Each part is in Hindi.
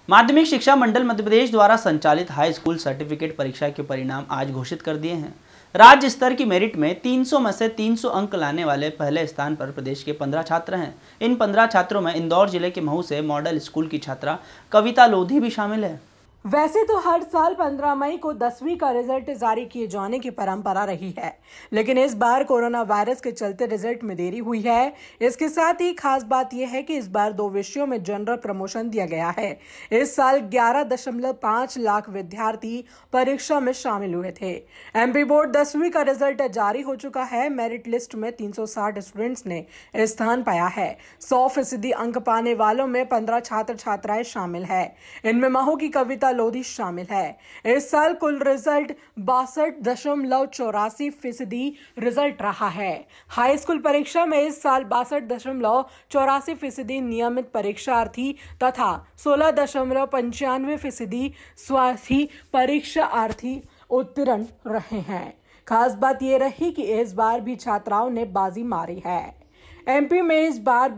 माध्यमिक शिक्षा मंडल मध्य प्रदेश द्वारा संचालित हाई स्कूल सर्टिफिकेट परीक्षा के परिणाम आज घोषित कर दिए हैं। राज्य स्तर की मेरिट में 300 में से 300 अंक लाने वाले पहले स्थान पर प्रदेश के 15 छात्र हैं। इन 15 छात्रों में इंदौर जिले के महू से मॉडल स्कूल की छात्रा कविता लोधी भी शामिल है। वैसे तो हर साल 15 मई को 10वीं का रिजल्ट जारी किए जाने की परंपरा रही है, लेकिन इस बार कोरोना वायरस के चलते रिजल्ट में देरी हुई है। इसके साथ ही खास बात यह है कि इस बार 2 विषयों में जनरल प्रमोशन दिया गया है। इस साल 11.5 लाख विद्यार्थी परीक्षा में शामिल हुए थे। एमपी बोर्ड 10वीं का रिजल्ट जारी हो चुका है। मेरिट लिस्ट में 360 स्टूडेंट्स ने स्थान पाया है। 100% अंक पाने वालों में 15 छात्र छात्राएं शामिल है। इनमें महू की कविता लोधी शामिल है। इस साल कुल रिजल्ट 62.84% रिजल्ट रहा है। हाई स्कूल परीक्षा में इस साल 62.84% नियमित परीक्षार्थी तथा 16.95% स्वार्थी परीक्षार्थी उत्तीर्ण रहे हैं। खास बात यह रही कि इस बार भी छात्राओं ने बाजी मारी है। एमपी में इस बार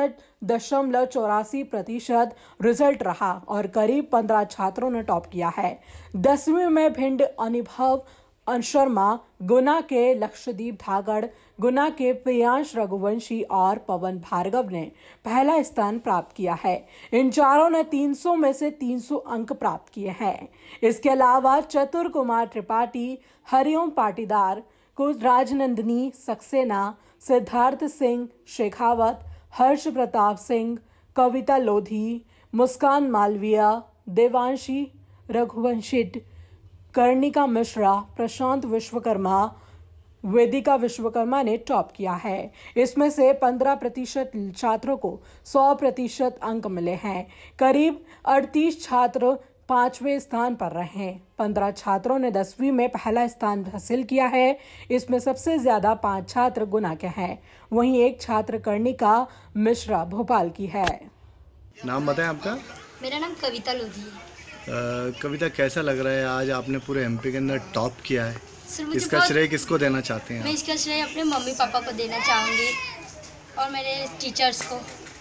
62.84% रिजल्ट रहा और करीब 15 छात्रों ने टॉप किया है। 10वीं में भिंड अनुभव शर्मा, गुना के लक्षदीप धागड़, गुना के प्रियांश रघुवंशी और पवन भार्गव ने पहला स्थान प्राप्त किया है। इन चारों ने 300 में से 300 अंक प्राप्त किए हैं। इसके अलावा चतुर कुमार त्रिपाठी, हरिओम पाटीदार, राजनंदिनी सक्सेना, सिद्धार्थ सिंह शेखावत, हर्ष प्रताप सिंह, कविता लोधी, मुस्कान मालविया, देवांशी रघुवंशिट, कर्णिका मिश्रा, प्रशांत विश्वकर्मा, वेदिका विश्वकर्मा ने टॉप किया है। इसमें से 15% छात्रों को 100% अंक मिले हैं। करीब 38 छात्र 5वें स्थान पर रहे। 15 छात्रों ने 10वीं में पहला स्थान हासिल किया है। इसमें सबसे ज्यादा 5 छात्र गुना के हैं, वहीं एक छात्र कर्णिका मिश्रा भोपाल की है। नाम बताएं आपका? मेरा नाम कविता लोधी है। कविता, कैसा लग रहा है आज आपने पूरे एमपी के अंदर टॉप किया है? इसका श्रेय किसको देना चाहते हैं? मैं इसका श्रेय अपने मम्मी पापा को देना चाहूँगी और मेरे टीचर्स को।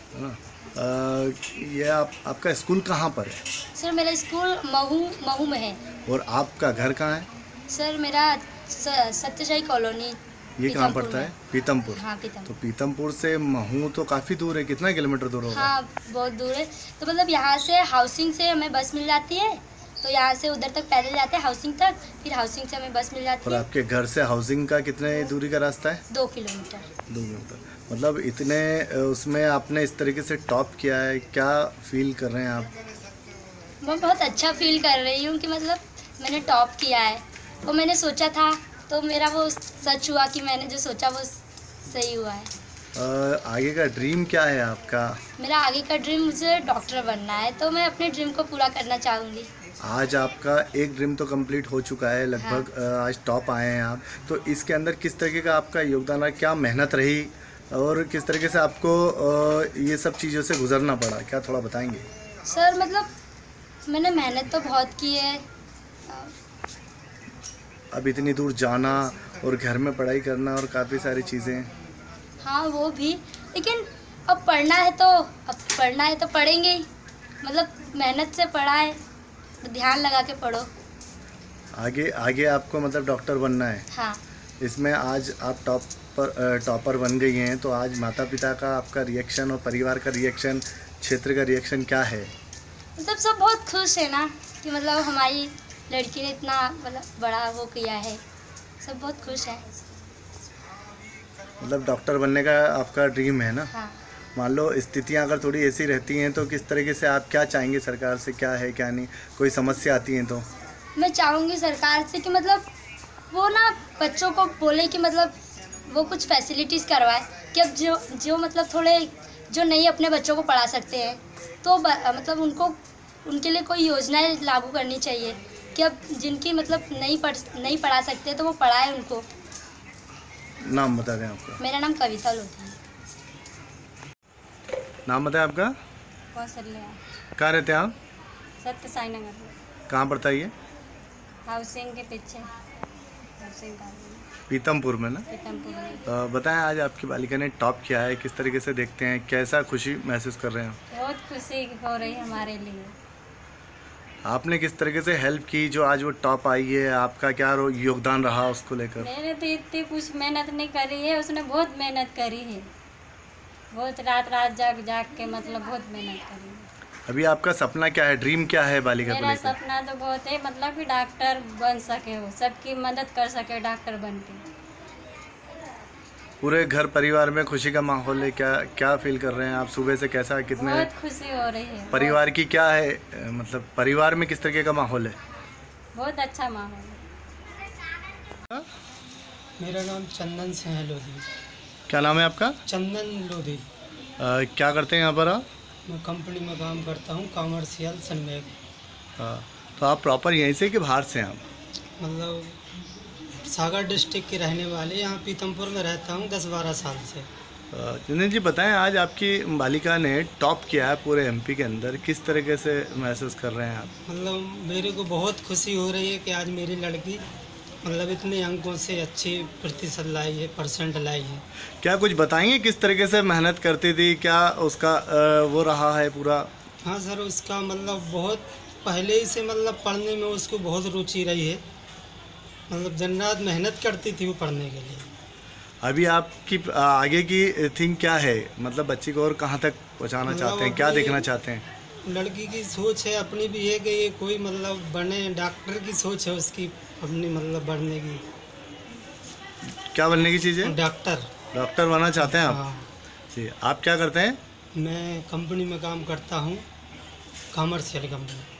ये आपका स्कूल कहाँ पर है? सर मेरा स्कूल महू में है। और आपका घर कहाँ है? सर मेरा सत्यशाही कॉलोनी। ये कहाँ पड़ता है? पीतमपुर। हाँ, पीतमपुर। तो पीतमपुर से महू तो काफ़ी दूर है, कितना किलोमीटर दूर होगा? हाँ, बहुत दूर है। तो मतलब यहाँ से हाउसिंग से हमें बस मिल जाती है, तो यहाँ से उधर तक पैदल जाते हैं हाउसिंग तक, फिर हाउसिंग से हमें बस मिल जाती है। और आपके घर से हाउसिंग का कितने दूरी का रास्ता है? 2 किलोमीटर। 2 किलोमीटर। मतलब इतने उसमें आपने इस तरीके से टॉप किया है, क्या फील कर रहे हैं आप? मैं बहुत अच्छा फील कर रही हूँ कि मतलब मैंने टॉप किया है। वो मैंने सोचा था तो मेरा वो सच हुआ कि मैंने जो सोचा वो सही हुआ है। आगे का ड्रीम क्या है आपका? मेरा आगे का ड्रीम, मुझे डॉक्टर बनना है, तो मैं अपने ड्रीम को पूरा करना चाहूँगी। आज आपका एक ड्रीम तो कंप्लीट हो चुका है लगभग। हाँ। आज टॉप आए हैं आप, तो इसके अंदर किस तरीके का आपका योगदान रहा, क्या मेहनत रही और किस तरीके से आपको ये सब चीज़ों से गुजरना पड़ा, क्या थोड़ा बताएंगे? सर मतलब मैंने मेहनत तो बहुत की है। अब इतनी दूर जाना और घर में पढ़ाई करना और काफ़ी सारी चीज़ें। हाँ वो भी, लेकिन अब पढ़ना है तो पढ़ेंगे ही। मतलब मेहनत से पढ़ा है, ध्यान लगा के पढ़ो। आगे आपको मतलब डॉक्टर बनना है। हाँ। इसमें आज आप टॉपर बन गई हैं, तो आज माता पिता का आपका रिएक्शन और परिवार का रिएक्शन, क्षेत्र का रिएक्शन क्या है? मतलब सब बहुत खुश है ना कि मतलब हमारी लड़की ने इतना मतलब बड़ा वो किया है। सब बहुत खुश है। मतलब डॉक्टर बनने का आपका ड्रीम है ना? हाँ। मान लो स्थितियाँ अगर थोड़ी ऐसी रहती हैं तो किस तरीके से आप क्या चाहेंगे सरकार से, क्या है क्या नहीं, कोई समस्या आती है तो? मैं चाहूँगी सरकार से कि मतलब वो ना बच्चों को बोले कि मतलब वो कुछ फैसिलिटीज़ करवाए कि अब जो मतलब थोड़े जो नहीं अपने बच्चों को पढ़ा सकते हैं, तो मतलब उनके लिए कोई योजनाएं लागू करनी चाहिए कि अब जिनकी मतलब नहीं पढ़ा सकते तो वो पढ़ाए उनको। नाम बता दें आपका? मेरा नाम कविता लोधी है। नाम बताएं आपका? कहाँ रहते हैं आप? सत्यसाई नगर। कहाँ पड़ता है ये? हाउसिंग के पीछे। पीतमपुर में ना? पीतमपुर में। तो बताएं, आज आपकी बालिका ने टॉप किया है, किस तरीके से देखते हैं, कैसा खुशी महसूस कर रहे हैं? बहुत खुशी हो रही है हमारे लिए। आपने किस तरीके से हेल्प की जो आज वो टॉप आई है, आपका क्या योगदान रहा उसको लेकर? मैंने तो इतनी कुछ मेहनत नहीं करी है, उसने बहुत मेहनत करी है, बहुत रात रात जाग जाग के मतलब बहुत मेहनत करी है। अभी आपका सपना क्या है, ड्रीम क्या है बालिका को मेरा लेकर? सपना तो बहुत है, मतलब कि डॉक्टर बन सके, हो सबकी मदद कर सके डॉक्टर बन के। पूरे घर परिवार में खुशी का माहौल है, क्या क्या फील कर रहे हैं आप? सुबह से कैसा, कितने बहुत खुशी हो रही है। परिवार की क्या है, मतलब परिवार में किस तरीके का माहौल है? बहुत अच्छा माहौल है। मेरा नाम चंदन सिंह है लोधी। क्या नाम है आपका? चंदन लोधी। क्या करते हैं यहाँ पर आप? मैं कंपनी में काम करता हूँ, कॉमर्शियल सनमैग। तो आप प्रॉपर यहीं से कि बाहर से हैं आप? मतलब सागर डिस्ट्रिक्ट के रहने वाले, यहाँ पीतमपुर में रहता हूँ 10-12 साल से। चंदन जी बताएं, आज आपकी बालिका ने टॉप किया है पूरे एमपी के अंदर, किस तरीके से महसूस कर रहे हैं आप? मतलब मेरे को बहुत खुशी हो रही है कि आज मेरी लड़की मतलब इतने अंकों से अच्छी प्रतिशत लाई है, परसेंट लाई है। क्या कुछ बताएंगे किस तरीके से मेहनत करती थी, क्या उसका वो रहा है पूरा? हाँ सर, उसका मतलब बहुत पहले ही से मतलब पढ़ने में उसको बहुत रुचि रही है, मतलब दिन रात मेहनत करती थी वो पढ़ने के लिए। अभी आपकी आगे की थिंक क्या है, मतलब बच्ची को और कहाँ तक पहुँचाना मतलब चाहते हैं, क्या अपनी देखना चाहते हैं? लड़की की सोच है अपनी भी है कि ये कोई मतलब बने, डॉक्टर की सोच है उसकी अपनी, मतलब बढ़ने की। क्या बनने की चीज़ है? डॉक्टर। डॉक्टर बनना चाहते हैं आप? हाँ। जी, आप क्या करते हैं? मैं कंपनी में काम करता हूँ, कॉमर्शियल कंपनी।